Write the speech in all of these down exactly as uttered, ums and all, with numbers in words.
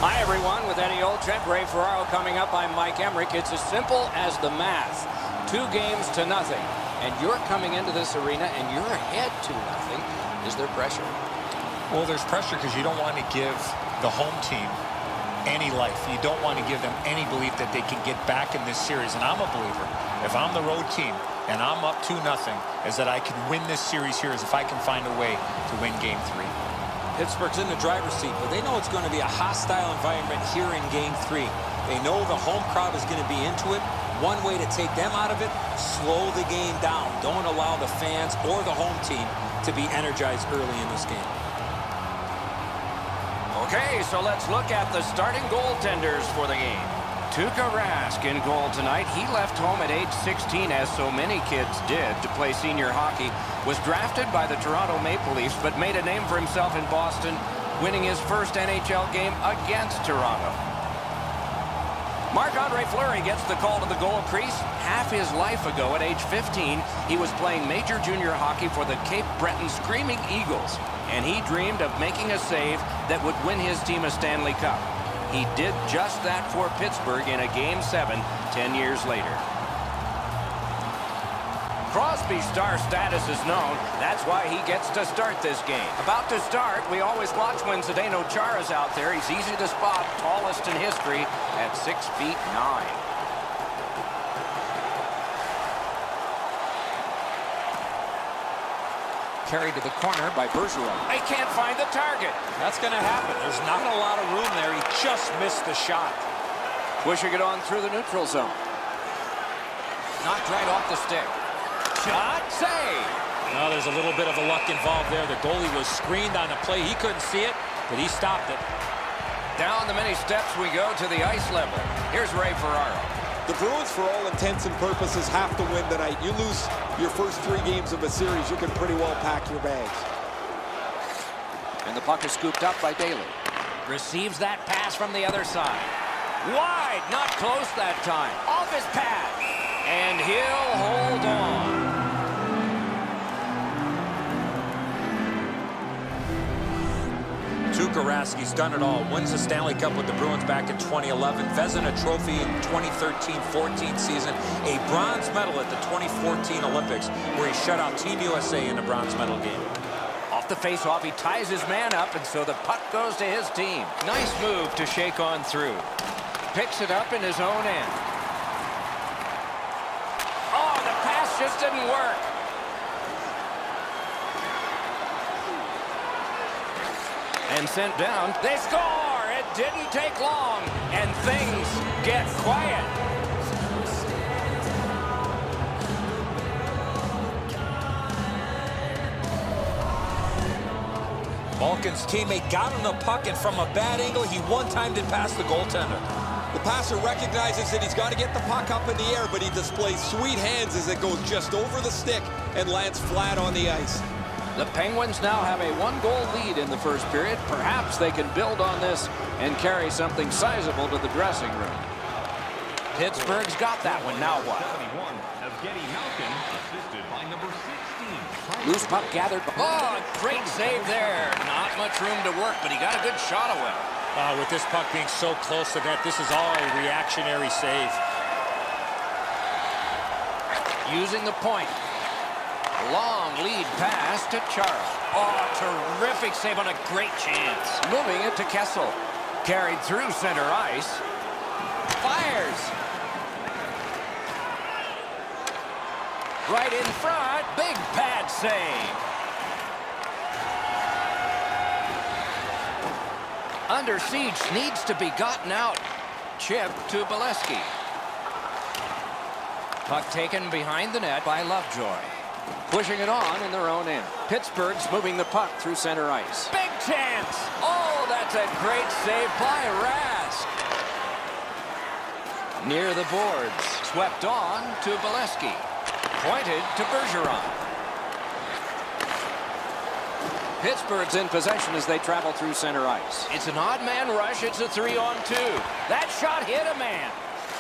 Hi, everyone. With Eddie Olczyk, Ray Ferraro coming up. I'm Mike Emrick. It's as simple as the math. Two games to nothing. And you're coming into this arena and you're ahead two nothing. Is there pressure? Well, there's pressure because you don't want to give the home team any life. You don't want to give them any belief that they can get back in this series. And I'm a believer. If I'm the road team and I'm up two nothing, is that I can win this series here is if I can find a way to win game three. Pittsburgh's in the driver's seat, but they know it's going to be a hostile environment here in game three. They know the home crowd is going to be into it. One way to take them out of it, slow the game down. Don't allow the fans or the home team to be energized early in this game. Okay, so let's look at the starting goaltenders for the game. Tuukka Rask in goal tonight. He left home at age sixteen, as so many kids did, to play senior hockey. Was drafted by the Toronto Maple Leafs, but made a name for himself in Boston, winning his first N H L game against Toronto. Marc-Andre Fleury gets the call to the goal crease. Half his life ago, at age fifteen, he was playing major junior hockey for the Cape Breton Screaming Eagles, and he dreamed of making a save that would win his team a Stanley Cup. He did just that for Pittsburgh in a Game seven ten years later. Crosby's star status is known. That's why he gets to start this game. About to start, we always watch when Zdeno Chara's out there. He's easy to spot, tallest in history at six feet nine. Carried to the corner by Bergeron. They can't find the target. That's going to happen. There's not a lot of room there. He just missed the shot. Pushing it on through the neutral zone. Knocked right off the stick. Shot, save. Well, there's a little bit of a luck involved there. The goalie was screened on the play. He couldn't see it, but he stopped it. Down the many steps we go to the ice level. Here's Ray Ferraro. The Bruins, for all intents and purposes, have to win tonight. You lose your first three games of a series, you can pretty well pack your bags. And the puck is scooped up by Daly. Receives that pass from the other side. Wide, not close that time. Off his pad. And he'll hold on. Tuukka Rask, he's done it all. Wins the Stanley Cup with the Bruins back in twenty eleven. Vezina Trophy in twenty thirteen fourteen season. A bronze medal at the twenty fourteen Olympics, where he shut out Team U S A in the bronze medal game. Off the faceoff, he ties his man up, and so the puck goes to his team. Nice move to shake on through. Picks it up in his own end. Oh, the pass just didn't work. And sent down. They score! It didn't take long, and things get quiet. Malkin's teammate got on the puck, and from a bad angle, he one-timed it past the goaltender. The passer recognizes that he's got to get the puck up in the air, but he displays sweet hands as it goes just over the stick and lands flat on the ice. The Penguins now have a one-goal lead in the first period. Perhaps they can build on this and carry something sizable to the dressing room. Pittsburgh's got that one. Now what? Loose puck gathered. Oh, great save there. Not much room to work, but he got a good shot away. Uh, with this puck being so close to that, this is all a reactionary save. Using the point. Long lead pass to Chara. Oh, terrific save on a great chance. Moving it to Kessel. Carried through center ice. Fires. Right in front. Big pad save. Under siege, needs to be gotten out. Chip to Bolesky. Puck taken behind the net by Lovejoy. Pushing it on in their own end. Pittsburgh's moving the puck through center ice. Big chance! Oh, that's a great save by Rask. Near the boards. Swept on to Bolesky. Pointed to Bergeron. Pittsburgh's in possession as they travel through center ice. It's an odd man rush. It's a three on two. That shot hit a man.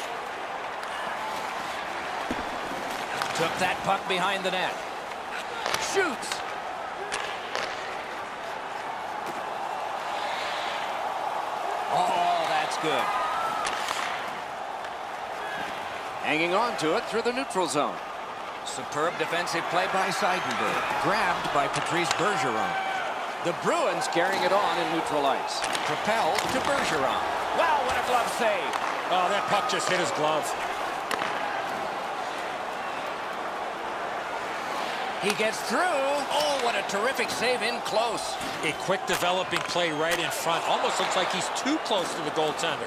Took that puck behind the net. Shoots. Oh, good. Hanging on to it through the neutral zone. Superb defensive play by Seidenberg. Grabbed by Patrice Bergeron. The Bruins carrying it on in neutral ice. Propelled to Bergeron. Wow, what a glove save. Oh, that puck just hit his glove. He gets through. Oh, what a terrific save in close. A quick developing play right in front. Almost looks like he's too close to the goaltender.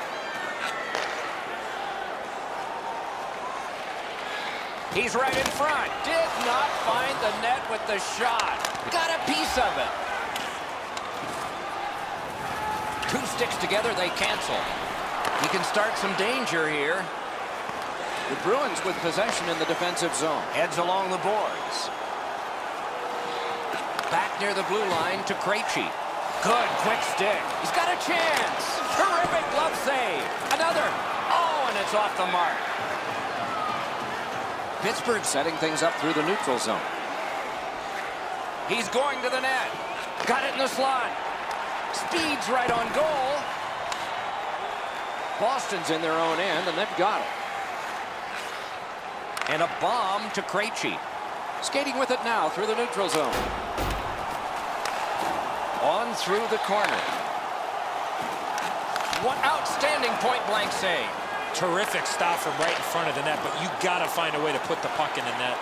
He's right in front. Did not find the net with the shot. Got a piece of it. Two sticks together, they cancel. He can start some danger here. The Bruins with possession in the defensive zone. Heads along the boards. Back near the blue line to Krejci. Good quick stick. He's got a chance. Terrific glove save. Another. Oh, and it's off the mark. Pittsburgh setting things up through the neutral zone. He's going to the net. Got it in the slot. Speed's right on goal. Boston's in their own end, and they've got it. And a bomb to Krejci. Skating with it now through the neutral zone. On through the corner. What outstanding point-blank save. Terrific stop from right in front of the net, but you got to find a way to put the puck in the net.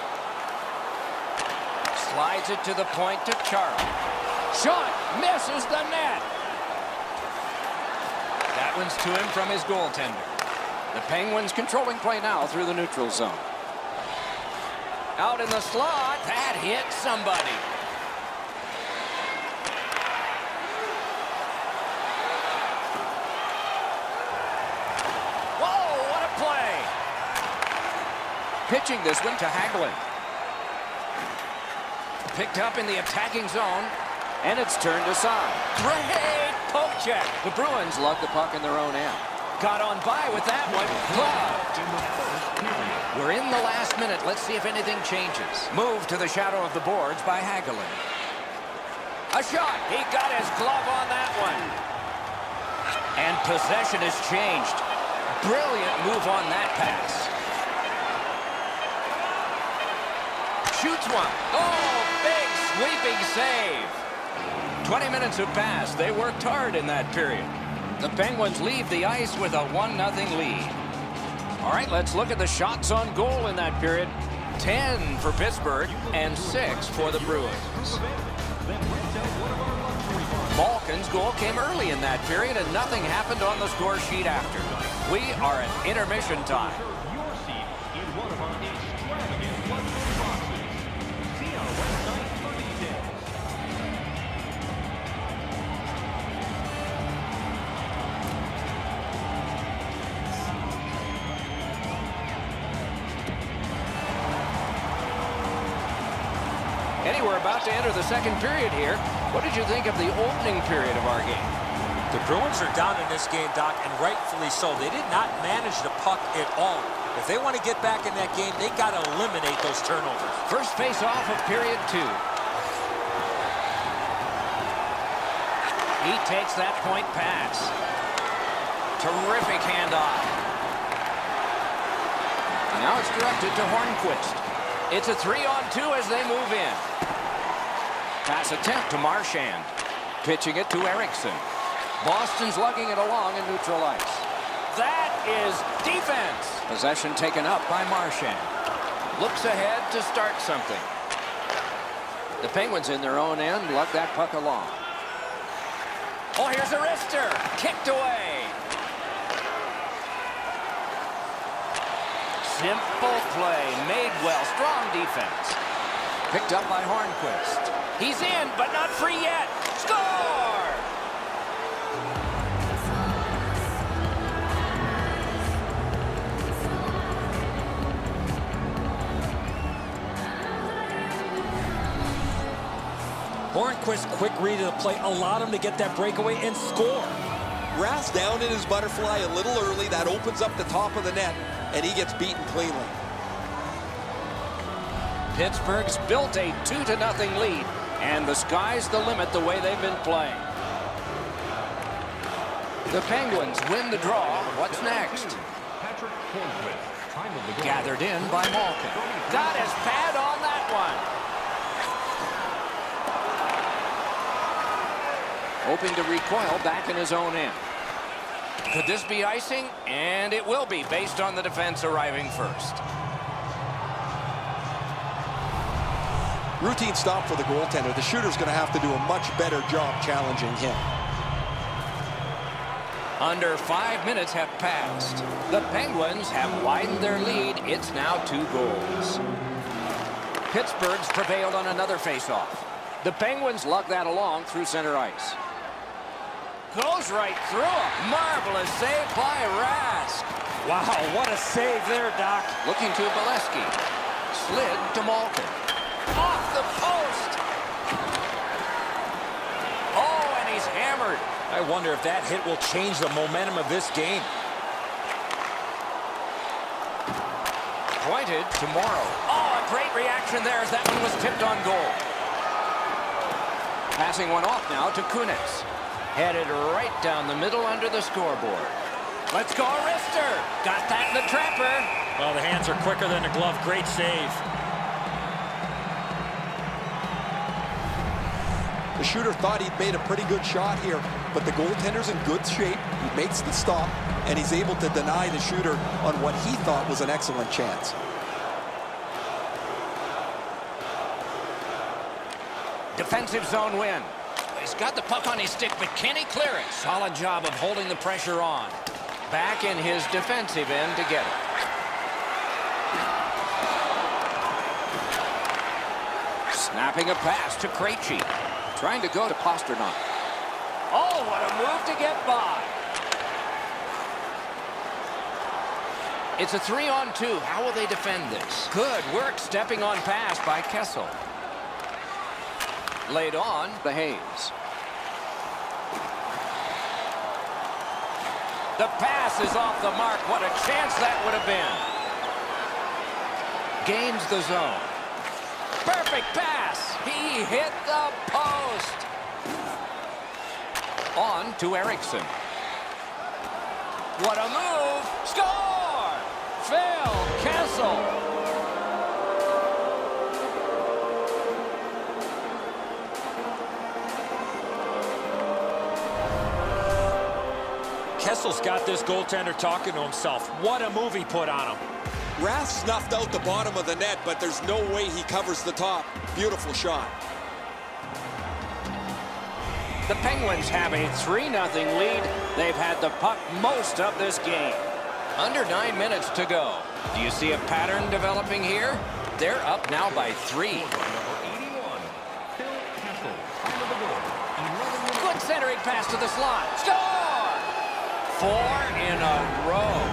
Slides it to the point to Chara. Shot misses the net. That one's to him from his goaltender. The Penguins controlling play now through the neutral zone. Out in the slot. That hit somebody. Whoa, what a play. Pitching this one to Hagelin. Picked up in the attacking zone. And it's turned aside. Great poke check. The Bruins lug the puck in their own end. Got on by with that one. Gloved. We're in the last minute. Let's see if anything changes. Move to the shadow of the boards by Hagelin. A shot. He got his glove on that one. And possession has changed. Brilliant move on that pass. Shoots one. Oh, big sweeping save. twenty minutes have passed. They worked hard in that period. The Penguins leave the ice with a one nothing lead. All right, let's look at the shots on goal in that period. ten for Pittsburgh and six for the Bruins. Malkin's goal came early in that period, and nothing happened on the score sheet after. We are at intermission time. Eddie, we're about to enter the second period here. What did you think of the opening period of our game? The Bruins are down in this game, Doc, and rightfully so. They did not manage the puck at all. If they want to get back in that game, they got to eliminate those turnovers. First face-off of period two. He takes that point pass. Terrific handoff. Now it's directed to Hornquist. It's a three-on-two as they move in. Pass attempt to Marchand. Pitching it to Erickson. Boston's lugging it along in neutral ice. That is defense. Possession taken up by Marchand. Looks ahead to start something. The Penguins in their own end lug that puck along. Oh, here's a wrister. Kicked away. Simple play, made well, strong defense. Picked up by Hornquist. He's in, but not free yet. Score! Hornquist's quick read of the play allowed him to get that breakaway and score. Rath's down in his butterfly a little early. That opens up the top of the net, and he gets beaten cleanly. Pittsburgh's built a two to nothing lead, and the sky's the limit the way they've been playing. The Penguins win the draw. What's next? Gathered in by Malkin. Got his pad on that one. Hoping to recoil back in his own end. Could this be icing? And it will be, based on the defense arriving first. Routine stop for the goaltender. The shooter's going to have to do a much better job challenging him. Under five minutes have passed. The Penguins have widened their lead. It's now two goals. Pittsburgh's prevailed on another faceoff. The Penguins lug that along through center ice. Goes right through him. Marvelous save by Rask. Wow, what a save there, Doc. Looking to Bolesky. Slid to Malkin. Off the post. Oh, and he's hammered. I wonder if that hit will change the momentum of this game. Pointed to Morrow. Oh, a great reaction there as that one was tipped on goal. Passing one off now to Kunitz. Headed right down the middle under the scoreboard. Let's go, Rister. Got that in the trapper. Well, the hands are quicker than the glove. Great save. The shooter thought he'd made a pretty good shot here, but the goaltender's in good shape. He makes the stop, and he's able to deny the shooter on what he thought was an excellent chance. Defensive zone win. He's got the puck on his stick, but can he clear it? Solid job of holding the pressure on. Back in his defensive end to get it. Snapping a pass to Krejci. Trying to go to Pasternak. Oh, what a move to get by. It's a three on two. How will they defend this? Good work stepping on pass by Kessel. Laid on the Hayes. The pass is off the mark. What a chance that would have been. Gains the zone. Perfect pass. He hit the post. On to Eriksson. What a move. Score! Phil Kessel. Kessel's got this goaltender talking to himself. What a move he put on him. Rask snuffed out the bottom of the net, but there's no way he covers the top. Beautiful shot. The Penguins have a three nothing lead. They've had the puck most of this game. Under nine minutes to go. Do you see a pattern developing here? They're up now by three. Good centering pass to the slot. Score! Four in a row.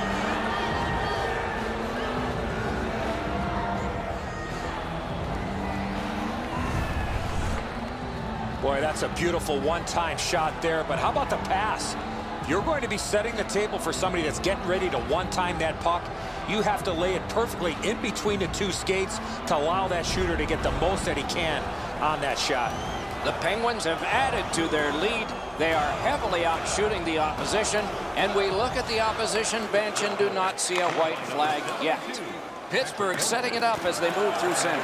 Boy, that's a beautiful one-time shot there, but how about the pass? If you're going to be setting the table for somebody that's getting ready to one-time that puck, you have to lay it perfectly in between the two skates to allow that shooter to get the most that he can on that shot. The Penguins have added to their lead. They are heavily outshooting the opposition, and we look at the opposition bench and do not see a white flag yet. Pittsburgh setting it up as they move through center.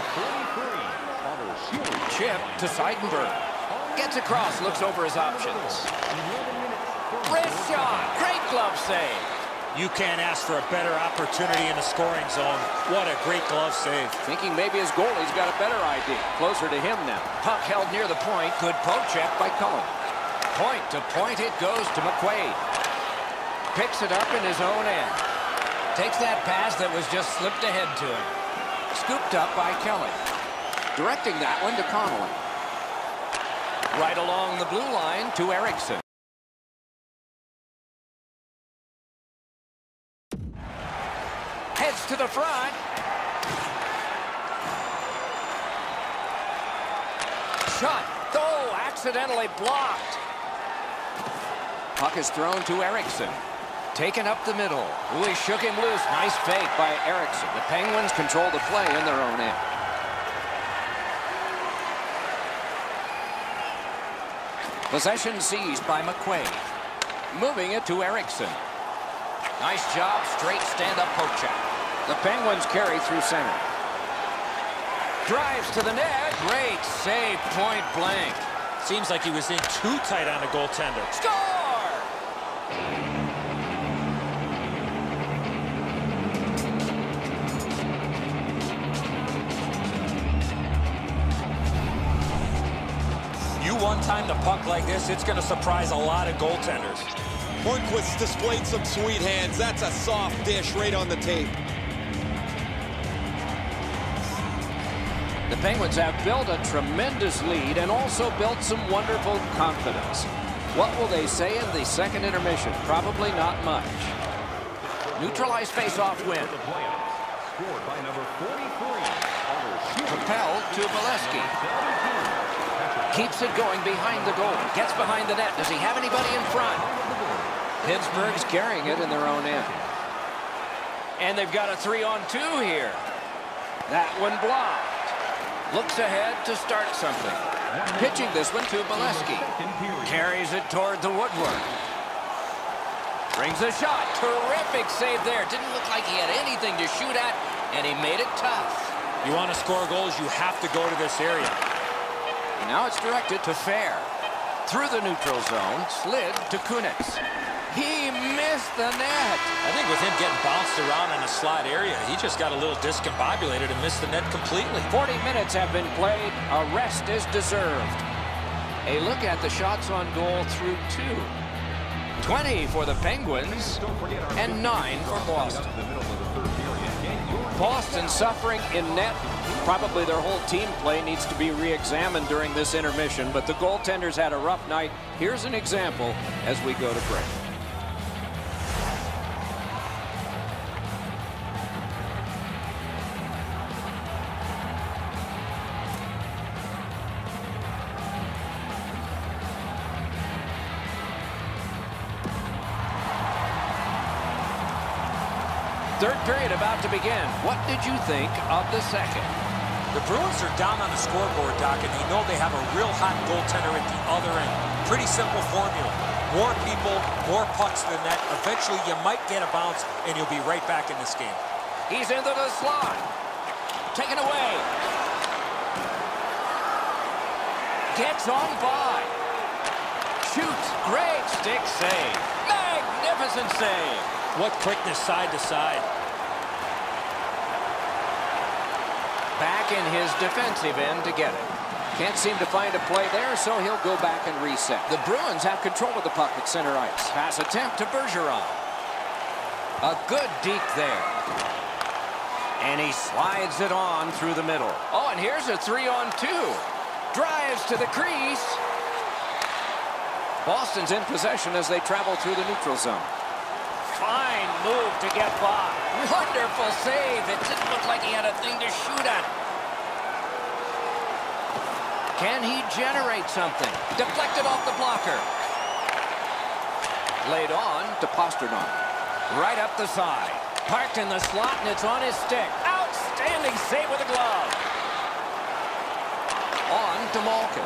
Chip to Seidenberg. Gets across, looks over his options. Wrist shot, great glove save. You can't ask for a better opportunity in the scoring zone. What a great glove save. Thinking maybe his goalie's got a better idea. Closer to him now. Puck held near the point. Good poke check by Cullen. Point to point it goes to McQuaid. Picks it up in his own end. Takes that pass that was just slipped ahead to him. Scooped up by Kelly. Directing that one to Connolly. Right along the blue line to Eriksson. Heads to the front. Shot. Oh, accidentally blocked. Puck is thrown to Eriksson. Taken up the middle. Ooh, he shook him loose. Nice fake by Eriksson. The Penguins control the play in their own end. Possession seized by McQuaid. moving it to Erickson. Nice job, straight stand-up poke check. The Penguins carry through center. Drives to the net. Great save, point blank. Seems like he was in too tight on the goaltender. Score! You one-time the puck like this, it's going to surprise a lot of goaltenders. Hornquist displayed some sweet hands. That's a soft dish right on the tape. The Penguins have built a tremendous lead and also built some wonderful confidence. What will they say in the second intermission? Probably not much. Neutralized face-off win. Propelled to Bolesky. Keeps it going behind the goal. Gets behind the net. Does he have anybody in front? Pittsburgh's carrying it in their own end. And they've got a three on two here. That one blocked. Looks ahead to start something. Pitching this one to Bolesky. Carries it toward the woodwork. Brings a shot. Terrific save there. Didn't look like he had anything to shoot at, and he made it tough. You want to score goals, you have to go to this area. And now it's directed to Fair. Through the neutral zone, slid to Kunitz. He missed the net. I think with him getting bounced around in a slot area, he just got a little discombobulated and missed the net completely. forty minutes have been played. A rest is deserved. A look at the shots on goal through two. twenty for the Penguins and nine for Boston. Boston suffering in net. Probably their whole team play needs to be re-examined during this intermission, but the goaltenders had a rough night. Here's an example as we go to break. Third period about to begin. What did you think of the second? The Bruins are down on the scoreboard, Doc, and they know they have a real hot goaltender at the other end. Pretty simple formula. More people, more pucks than that. Eventually, you might get a bounce, and you'll be right back in this game. He's into the slot. Taken away. Gets on by. Shoots. Great stick save. Magnificent save. What quickness side to side. Back in his defensive end to get it. Can't seem to find a play there, so he'll go back and reset. The Bruins have control of the puck at center ice. Pass attempt to Bergeron. A good deke there. And he slides it on through the middle. Oh, and here's a three on two. Drives to the crease. Boston's in possession as they travel through the neutral zone. Fine move to get by. Wonderful save. It didn't look like he had a thing to shoot at. Can he generate something? Deflected off the blocker. Laid on to Pastrnak. Right up the side. Parked in the slot, and it's on his stick. Outstanding save with a glove. On to Malkin.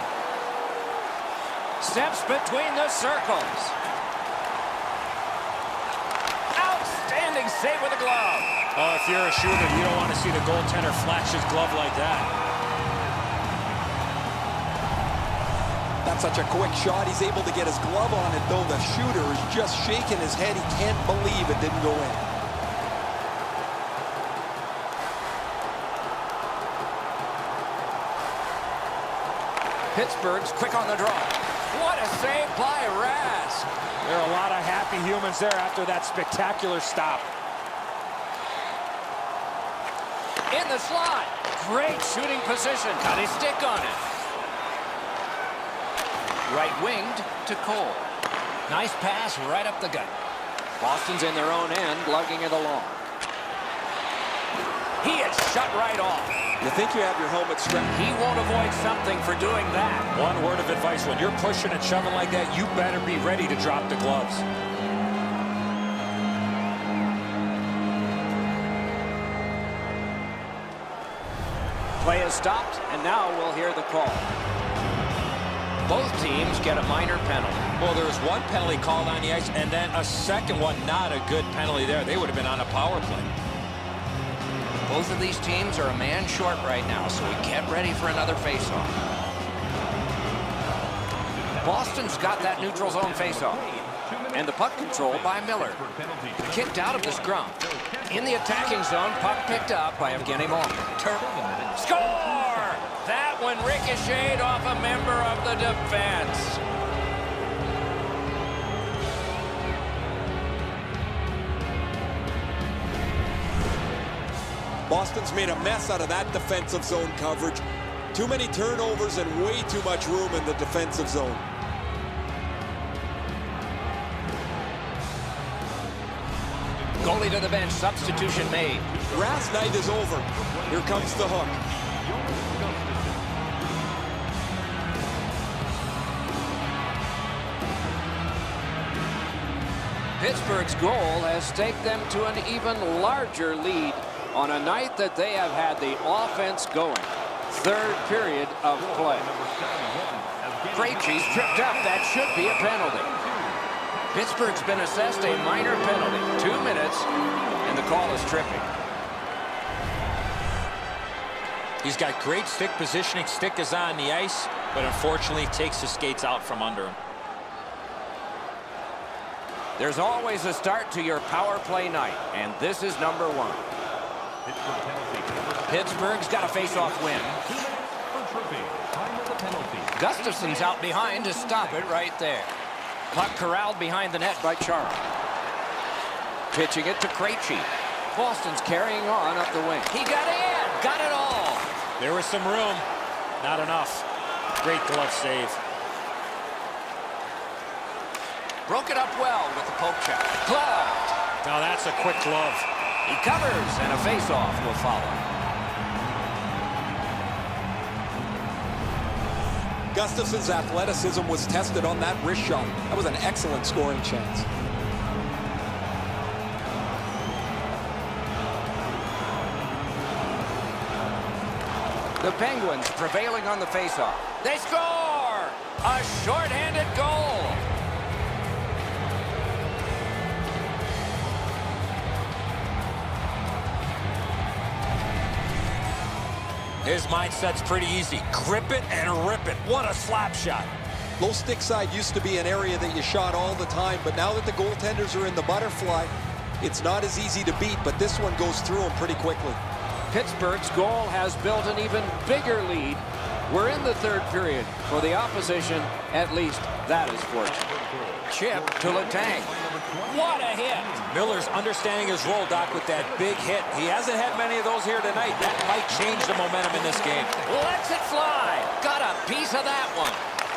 Steps between the circles. Outstanding save with a glove. Oh, if you're a shooter, you don't want to see the goaltender flash his glove like that. That's such a quick shot. He's able to get his glove on it, though. The shooter is just shaking his head. He can't believe it didn't go in. Pittsburgh's quick on the draw. What a save by Rask. There are a lot of happy humans there after that spectacular stop. In the slot. Great shooting position. Got his stick on it. Right winged to Cole. Nice pass right up the gut. Boston's in their own end, lugging it along. He is shut right off. You think you have your helmet strapped? He won't avoid something for doing that. One word of advice, when you're pushing and shoving like that, you better be ready to drop the gloves. Play is stopped, and now we'll hear the call. Both teams get a minor penalty. Well, there was one penalty called on the ice, and then a second one, not a good penalty there. They would have been on a power play. Both of these teams are a man short right now, so we get ready for another faceoff. Boston's got that neutral zone faceoff. And the puck controlled by Miller. Kicked out of the scrum. In the attacking zone, puck picked up by Evgeny Malkin. Score! That one ricocheted off a member of the defense. Boston's made a mess out of that defensive zone coverage. Too many turnovers and way too much room in the defensive zone. Goalie to the bench, substitution made. Rask night is over. Here comes the hook. Pittsburgh's goal has taken them to an even larger lead on a night that they have had the offense going. Third period of play. Krejci's tripped up. That should be a penalty. Pittsburgh's been assessed a minor penalty. Two minutes, and the call is tripping. He's got great stick positioning. Stick is on the ice, but unfortunately takes the skates out from under him. There's always a start to your power play night, and this is number one. Pittsburgh's got a face-off win. Gustafson's out behind to stop it right there. Puck corralled behind the net by Chara. Pitching it to Krejci. Boston's carrying on up the wing. He got in! Got it all! There was some room. Not enough. Great glove save. Broke it up well with the poke check. Gloved! Now that's a quick glove. He covers, and a face-off will follow. Gustafson's athleticism was tested on that wrist shot. That was an excellent scoring chance. The Penguins prevailing on the faceoff. They score! A shorthanded goal! His mindset's pretty easy. Grip it and rip it. What a slap shot. Low stick side used to be an area that you shot all the time, but now that the goaltenders are in the butterfly, it's not as easy to beat, but this one goes through them pretty quickly. Pittsburgh's goal has built an even bigger lead. We're in the third period. For the opposition, at least that is fortunate. Chip to Letang. What a hit! Miller's understanding his role, Doc, with that big hit. He hasn't had many of those here tonight. That might change the momentum in this game. Lets it fly. Got a piece of that one.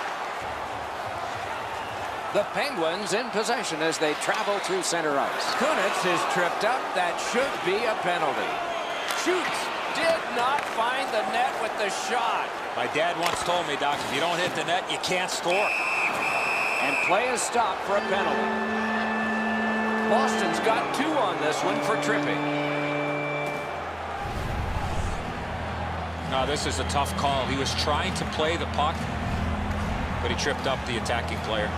The Penguins in possession as they travel through center ice. Kunitz is tripped up. That should be a penalty. Shoots. Did not find the net with the shot. My dad once told me, Doc, if you don't hit the net, you can't score. And play is stopped for a penalty. Boston's got two on this one for tripping. No, this is a tough call. He was trying to play the puck, but he tripped up the attacking player.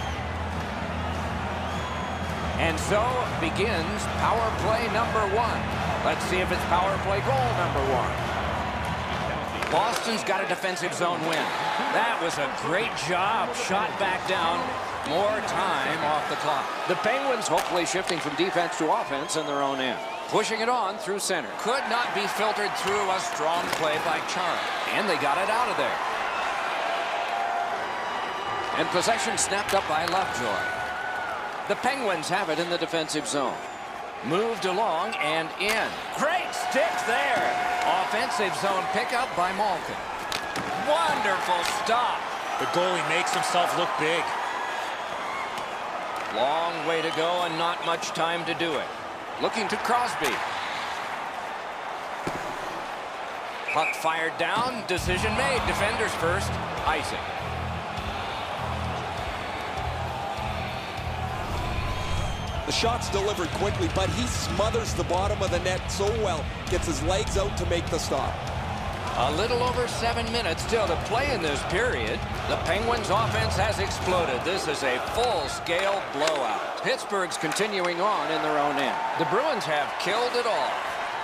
And so begins power play number one. Let's see if it's power play goal number one. Boston's got a defensive zone win. That was a great job. Shot back down. More time off the clock. The Penguins hopefully shifting from defense to offense in their own end. Pushing it on through center. Could not be filtered through a strong play by Chara. And they got it out of there. And possession snapped up by Lovejoy. The Penguins have it in the defensive zone. Moved along and in. Great stick there. Offensive zone pickup by Malkin. Wonderful stop. The goalie makes himself look big. Long way to go and not much time to do it. Looking to Crosby. Puck fired down. Decision made. Defenders first. Icing. The shot's delivered quickly, but he smothers the bottom of the net so well. Gets his legs out to make the stop. A little over seven minutes still to play in this period. The Penguins offense has exploded. This is a full-scale blowout. Pittsburgh's continuing on in their own end. The Bruins have killed it all.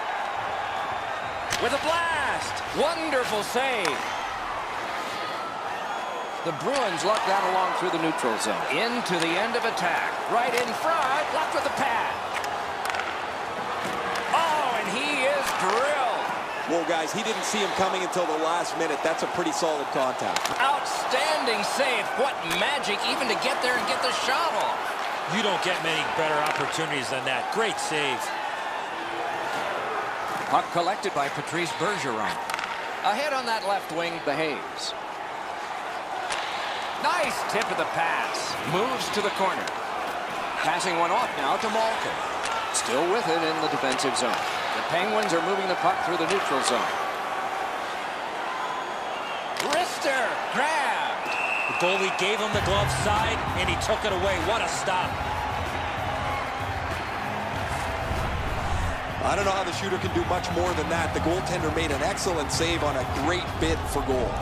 With a blast! Wonderful save. The Bruins luck that along through the neutral zone. Into the end of attack. Right in front. Left with the pad. Oh, and he is drilled. Well, guys, he didn't see him coming until the last minute. That's a pretty solid contact. Outstanding save. What magic even to get there and get the shot off. You don't get many better opportunities than that. Great save. Puck collected by Patrice Bergeron. Ahead on that left wing, Behaves. Nice tip of the pass. Moves to the corner. Passing one off now to Malkin. Still with it in the defensive zone. The Penguins are moving the puck through the neutral zone. Wrister grabbed. The goalie gave him the glove side, and he took it away. What a stop. I don't know how the shooter can do much more than that. The goaltender made an excellent save on a great bid for goal.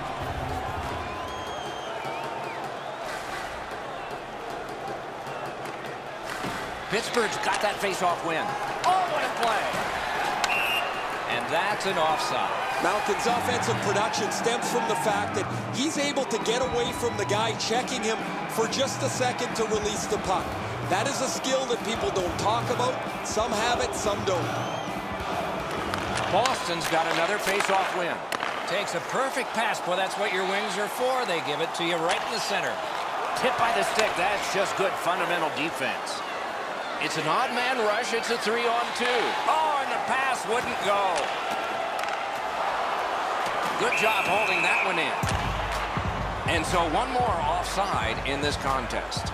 Pittsburgh's got that face-off win. Oh, what a play. And that's an offside. Malkin's offensive production stems from the fact that he's able to get away from the guy checking him for just a second to release the puck. That is a skill that people don't talk about. Some have it, some don't. Boston's got another face-off win. Takes a perfect pass. Boy, that's what your wings are for. They give it to you right in the center. Tip by the stick. That's just good fundamental defense. It's an odd man rush. It's a three on two. Oh, and the pass wouldn't go. Good job holding that one in. And so one more offside in this contest.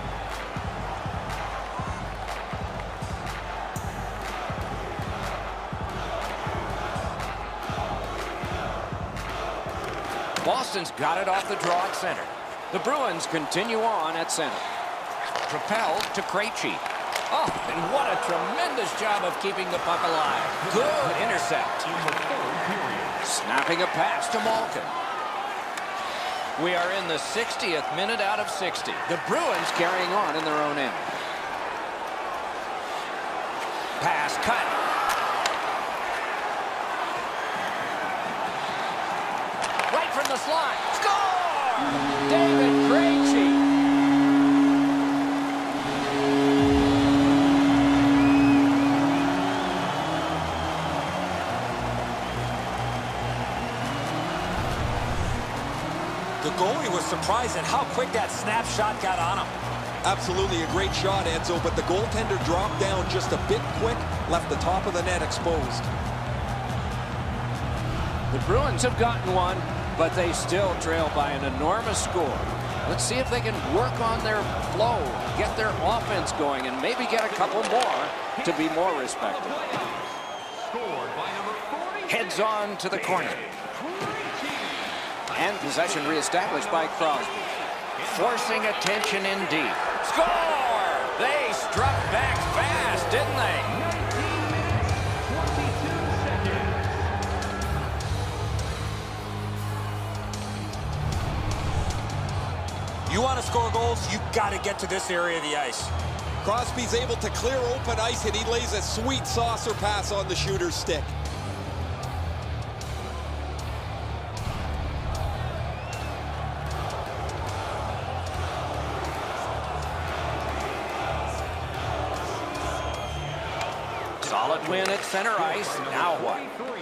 Boston's got it off the draw at center. The Bruins continue on at center. Propelled to Krejci. Oh, and what a tremendous job of keeping the puck alive. Good intercept. Snapping a pass to Malkin. We are in the sixtieth minute out of sixty. The Bruins carrying on in their own end. Pass cut. Right from the slot. Score! David Krejci. The goalie was surprised at how quick that snapshot got on him. Absolutely a great shot, Enzo, but the goaltender dropped down just a bit quick, left the top of the net exposed. The Bruins have gotten one, but they still trail by an enormous score. Let's see if they can work on their flow, get their offense going, and maybe get a couple more to be more respected. Heads on to the corner. And possession reestablished by Crosby. Forcing attention indeed. Score! They struck back fast, didn't they? You want to score goals, you got to get to this area of the ice. Crosby's able to clear open ice, and he lays a sweet saucer pass on the shooter's stick. Solid win at center ice. Now what?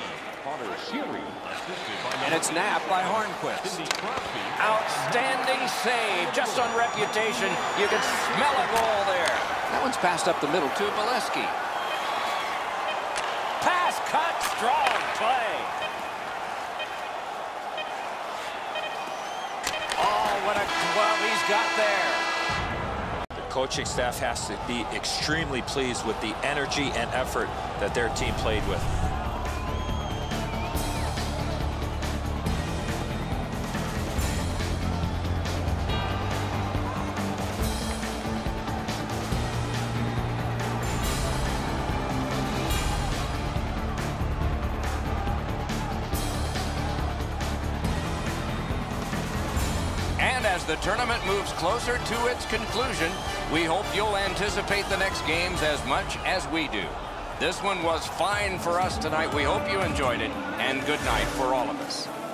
And it's napped by Hornquist. Outstanding save. Just on reputation, you can smell a goal there. That one's passed up the middle to Bolesky. Pass cut. Strong play. Oh, what a glove he's got there. Coaching staff has to be extremely pleased with the energy and effort that their team played with. as the tournament moves closer to its conclusion. We hope you'll anticipate the next games as much as we do. This one was fine for us tonight. We hope you enjoyed it, and good night for all of us.